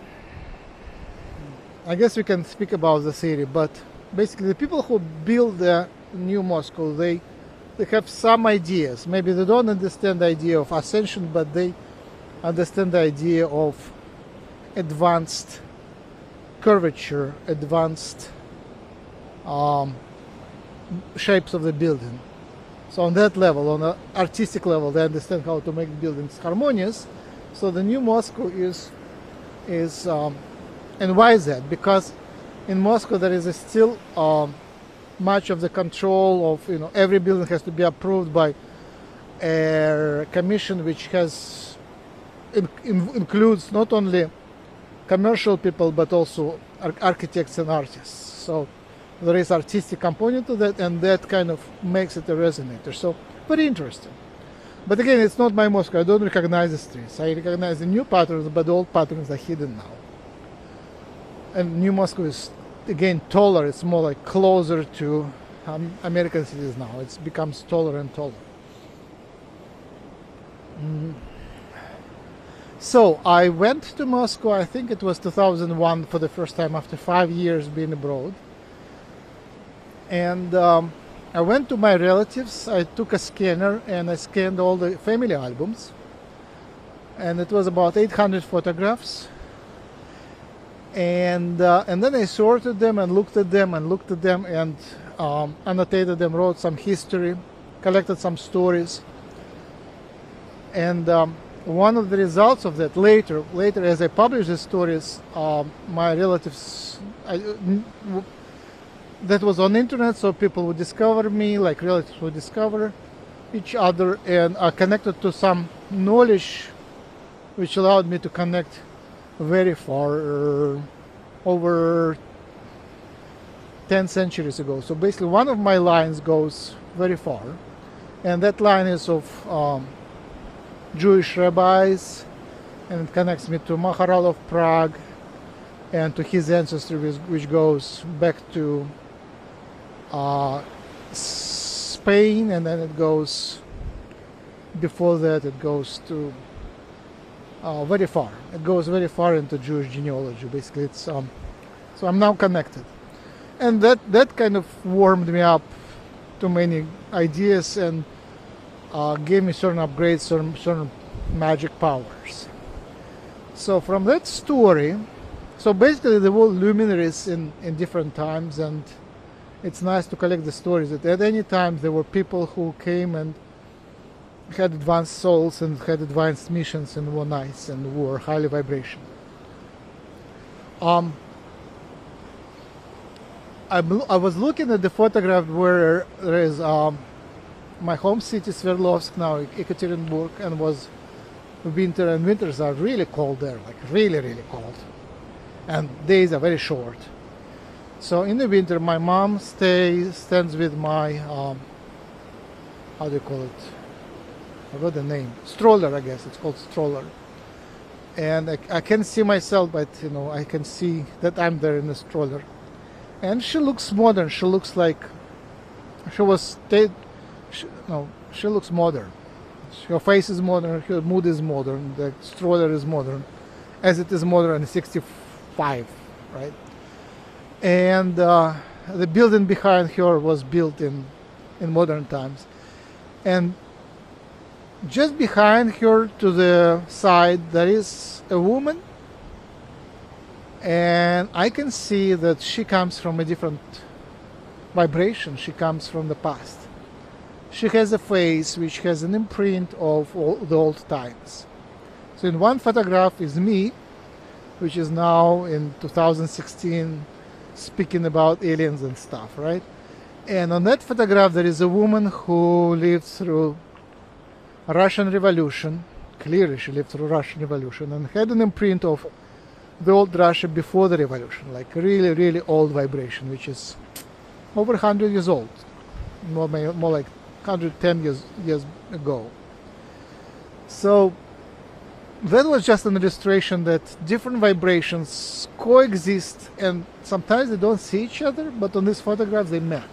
I guess we can speak about the theory, but basically the people who build the new Moscow, they they have some ideas. Maybe they don't understand the idea of ascension, but they understand the idea of advanced curvature, advanced um, shapes of the building. So on that level, on an artistic level, they understand how to make buildings harmonious. So the new Moscow is is um, and why is that? Because in Moscow there is a still um, much of the control of, you know, every building has to be approved by a commission which has in, in, includes not only commercial people but also ar architects and artists. So there is artistic component to that, and that kind of makes it a resonator. So very interesting. But again, it's not my Moscow. I don't recognize the streets. I recognize the new patterns, but the old patterns are hidden now. And New Moscow is, again, taller. It's more like closer to um, American cities now. It becomes taller and taller. Mm. So I went to Moscow, I think it was two thousand one, for the first time after five years being abroad. And um, I went to my relatives. I took a scanner and I scanned all the family albums. And it was about eight hundred photographs. And uh, and then I sorted them and looked at them and looked at them and um, annotated them, wrote some history, collected some stories. And um, one of the results of that later, later as I published the stories, uh, my relatives, I, that was on the internet, so people would discover me, like relatives would discover each other, and are connected to some knowledge which allowed me to connect very far, uh, over ten centuries ago. So basically one of my lines goes very far, and that line is of um, Jewish rabbis, and it connects me to Maharal of Prague and to his ancestry, which goes back to uh, Spain, and then it goes, before that it goes to uh, very far. It goes very far into Jewish genealogy. Basically, it's um, so I'm now connected, and that that kind of warmed me up to many ideas and uh, gave me certain upgrades, certain, certain magic powers. So from that story, so basically there were luminaries in in different times, and it's nice to collect the stories that at any time there were people who came and had advanced souls and had advanced missions and were nice and were highly vibrational. Um, I, I was looking at the photograph where there is um, my home city Sverdlovsk, now 𝗖𝗢𝗡𝗧𝗡𝗡𝗧, and was winter, and winters are really cold there, like really really cold, and days are very short. So in the winter my mom stays stands with my um, how do you call it, I forgot the name, stroller, I guess it's called stroller, and I, I can see myself, but you know, I can see that I'm there in the stroller, and she looks modern. She looks like she was stayed she, no she looks modern. Her face is modern, her mood is modern, the stroller is modern, as it is modern in sixty-five, right? And uh, the building behind her was built in in modern times, and just behind her to the side there is a woman, and I can see that she comes from a different vibration. She comes from the past. She has a face which has an imprint of all the old times. So in one photograph is me, which is now in two thousand sixteen speaking about aliens and stuff, right? And on that photograph there is a woman who lived through Russian Revolution. Clearly she lived through Russian Revolution and had an imprint of the old Russia before the revolution, like really really old vibration, which is over one hundred years old, more, more like one hundred ten years, years ago. So that was just an illustration that different vibrations coexist, and sometimes they don't see each other, but on this photograph they met.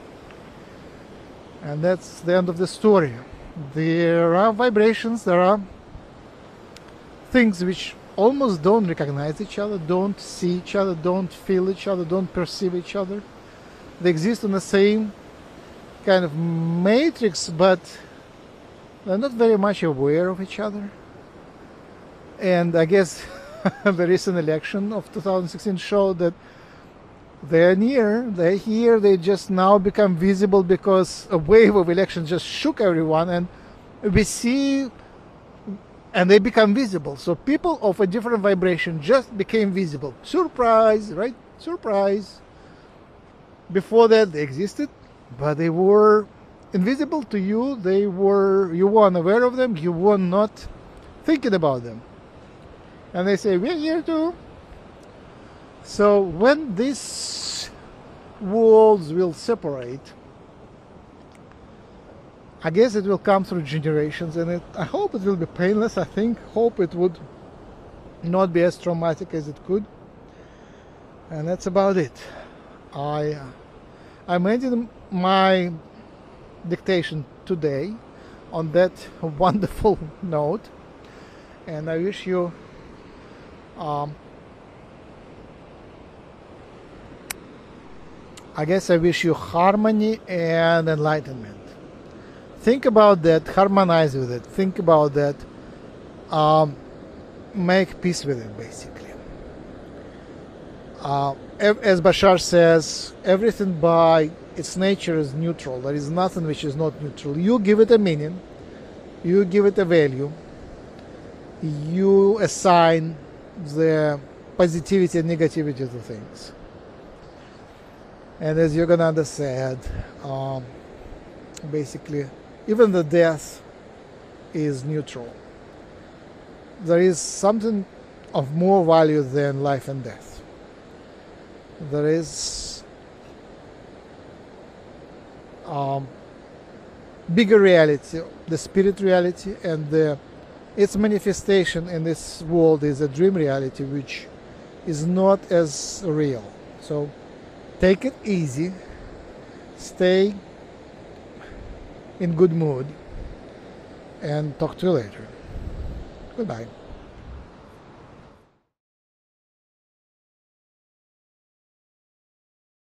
And that's the end of the story. There are vibrations, there are things which almost don't recognize each other, don't see each other, don't feel each other, don't perceive each other. They exist in the same kind of matrix, but they're not very much aware of each other. And I guess the recent election of two thousand sixteen showed that they're near, they're here, they just now become visible because a wave of elections just shook everyone, and we see, and they become visible. So people of a different vibration just became visible. Surprise, right? Surprise. Before that they existed, but they were invisible to you. They were, you were unaware of them, you were not thinking about them. And they say, we're here too. So when these worlds will separate, I guess it will come through generations, and it, I hope it will be painless. I think, hope it would not be as traumatic as it could. And that's about it. I I'm ending my dictation today on that wonderful note, and I wish you um, I guess I wish you harmony and enlightenment. Think about that, harmonize with it, think about that, um, make peace with it, basically. Uh, as Bashar says, everything by its nature is neutral. There is nothing which is not neutral. You give it a meaning, you give it a value, you assign the positivity and negativity to things. And as you're going to understand, um, basically, even the death is neutral. There is something of more value than life and death. There is um, bigger reality, the spirit reality, and the, its manifestation in this world is a dream reality which is not as real. So take it easy, stay in good mood, and talk to you later. Goodbye.